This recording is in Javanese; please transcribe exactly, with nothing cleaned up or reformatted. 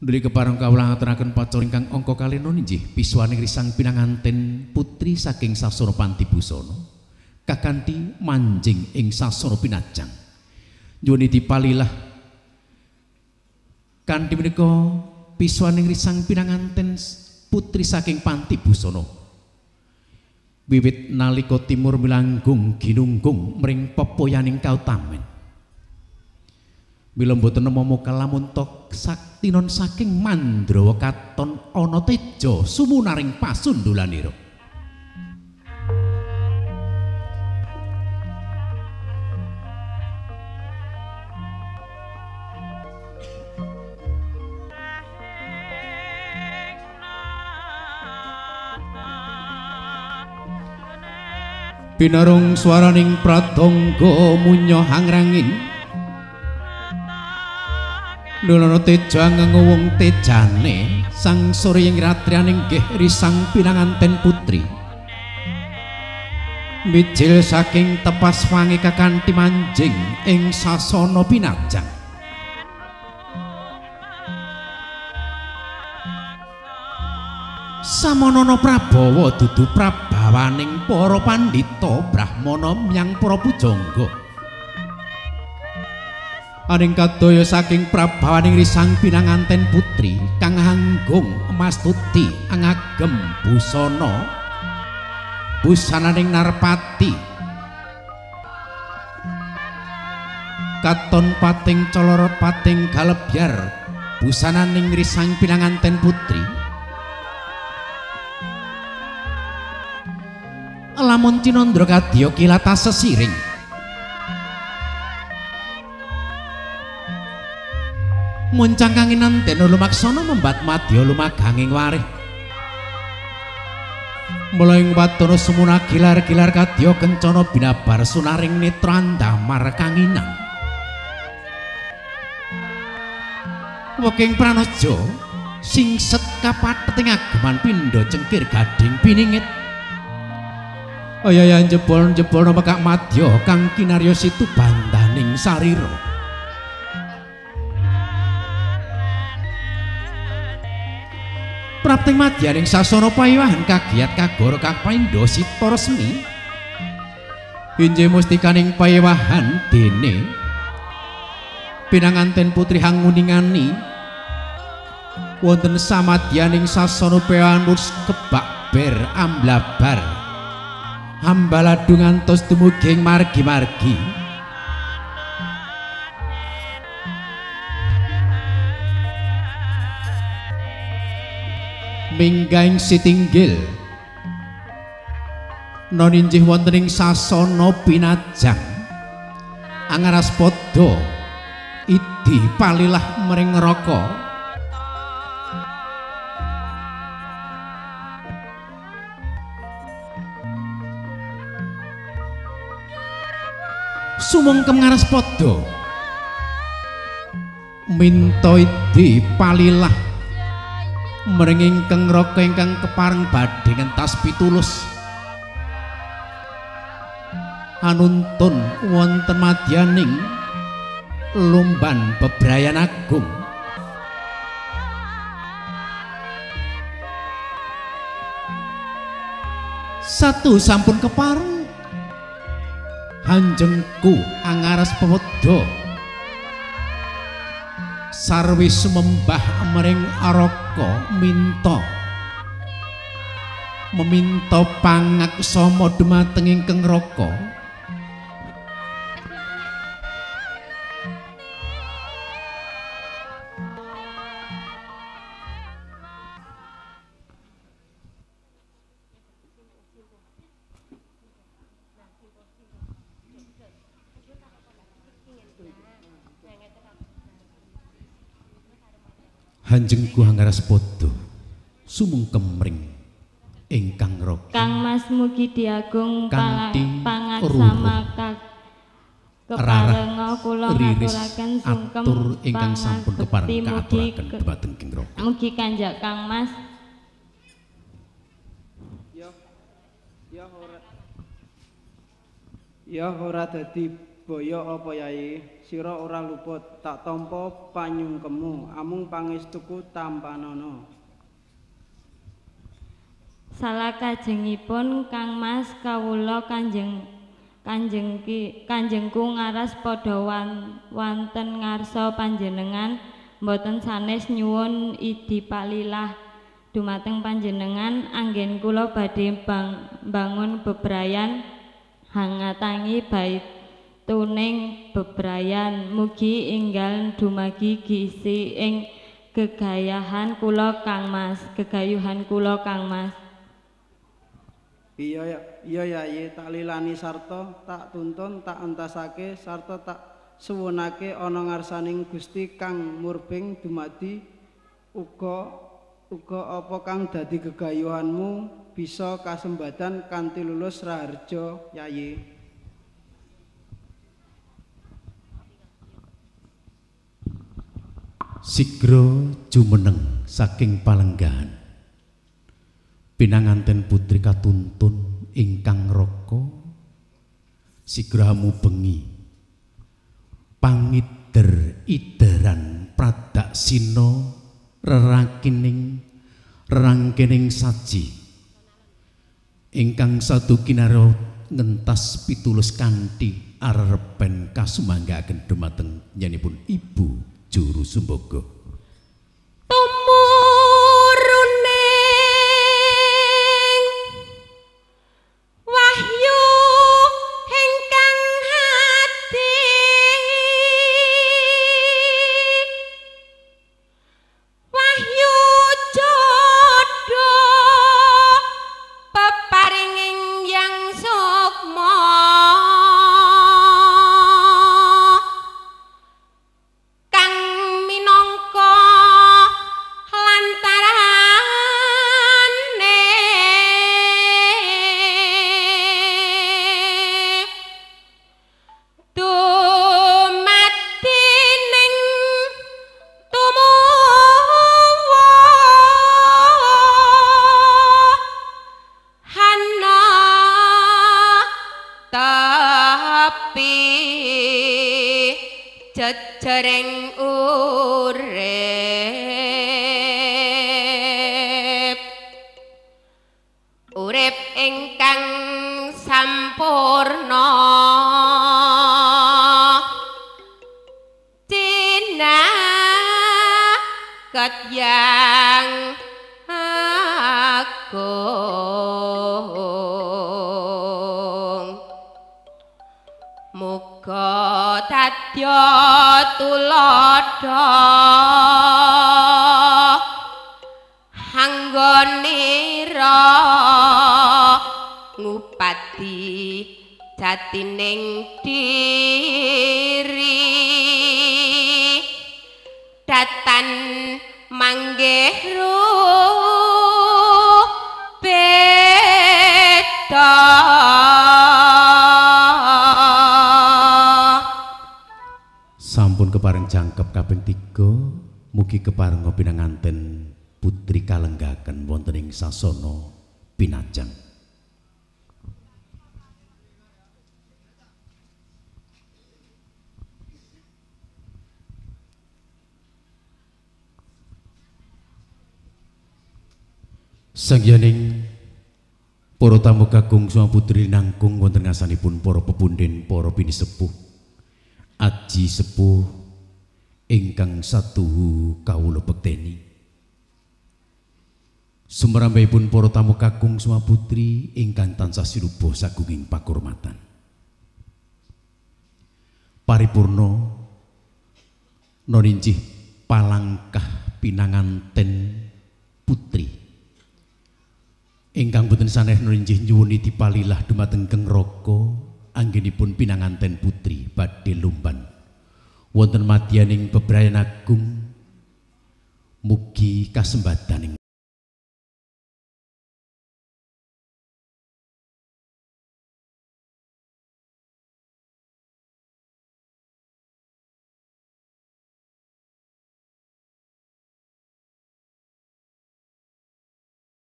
Nuli kepareng kawula ngaturaken pacara ingkang angka kalih inggih piswaning risang pinanganten putri saking sasana Pantibusana kakanthi manjing ing sasana pinajang. Nyuwun dipalilah kanthi menika piswaning risang pinanganten putri saking Pantibusana. Wiwit nalika timur milanggung ginunggung mring pepoyaning kautamen. Mila mboten namama kalamun tok saktinon saking Mandrawa katon ana teja sumunaring pasundulanira. Pinarung swaraning pradangga munya hangranging Nulono teja ngewung tejane sang surying ratrianing nggih risang pinanganten putri mijil saking tepas wangi kakanthi manjing ing sasana pinajang. Samanana Prabawa dudu prabawaning para pandhita brahmana miyang para pujangga. Aning kadaya saking prabawaning risang pinanganten putri kang anggung mastuti ngagem busana busananing Narpati katon pating colorot pating galebyar busananing risang pinanganten putri. Lamun Cinandra kadya kilata sesiring muncang kanginan dena lumaksana membat madya lumaganging warih. Mula ing watana semuna gilar-gilar kadya kencana binabar sunaring netra ndamar kanginan. Waking pranaja singset kapathet ngageman pindha cengkir gading piningit. Ayaya jebol-jebol mekak madya kang kinarya situ bandaning sarira. Prapting madyaning sasana payiwahan kagiat kagara kang paindha sita resmi injih mustikaning payiwahan dene pinanganten putri Hanguningani wonten samadyaning sasana payiwahan kebak ber amblabar ambaladu ngantos dumugi margi-margi. Minggaing sitinggil noninjih wonten ing sasana pinajang angaras padha idi palilah mring neraka sumengkem ngaras padha minta idi palilah mring ingkang raka ingkang kepareng badhe ngentas pitulus anuntun wonten madyaning lumban bebrayan agung. Satu sampun kepareng hanjengku angaras pewedo sarwi sumembah mring araka minta meminta pangaksama dumateng ingkang raka hanjengku anggaras padha sumengkem mring ingkang raka Kang Mas mugi diagung pangaksama keparenga kula ngaturaken sungkem atur ingkang sampun kepareng kaaturaken dhumateng ing raka mugi kanjak Kang Mas ya ya ora ya ora dadi Boyo apa yai, sira ora luput, tak tampa panyungkemu, amung pangestuku tampanono. Salah kajengipun kangmas kawula kanjeng kanjeng ki kanjengku ngaras padha wan, wonten ngarsa panjenengan mboten sanes nyuwun idipalilah dumateng panjenengan anggen kula badhe bang, bangun bebrayan hangatangi bait tuning bebrayan mugi enggal dumagi gisi ing gegayahan kula kangmas gegayuhan kula kangmas. Iya iya yai, tak lilani sarta tak tuntun tak entasake sarta tak suwunake ana ngarsaning Gusti kang murbing dumadi uga uga apa kang dadi gegayuhanmu bisa kasembadan kanthi lulus raharja yai. Sigra jumeneng saking palenggahan pinanganten putri katuntun ingkang raka sigra mubengi pangider ideran pradaksina rerakining rerangkening saji ingkang sadukinara ngentas pitulus kanthi arepen kasumanggaken dumateng nyanipun Ibu Juru Sumbaga. Jejering urip urip ingkang sampurna cina katyang agung muga dadya tuladha anggonira ngupati jatining diri datan manggih beda sampun kepareng jangkep kaping tiga mugi kepareng pinanganten putri kalenggaken wonten ing sasana pinajang. Sangyaning para tamu kakung sama putri nangkung wonten ngasanipun para pepundhen para pinisepuh aji sepuh ingkang satuhu kawula bekteni sumrambahipun para tamu kakung sama putri ingkang tansah sinubuh sagunging pakurmatan paripurna noninjih palangkah pinanganten putri ingkang boten saneh nurinjih nyuwuni dipalilah dumateng Keng Raka anggenipun pinanganten putri badhe lumban wonten madyaning bebrayan agung mugi kasembadaning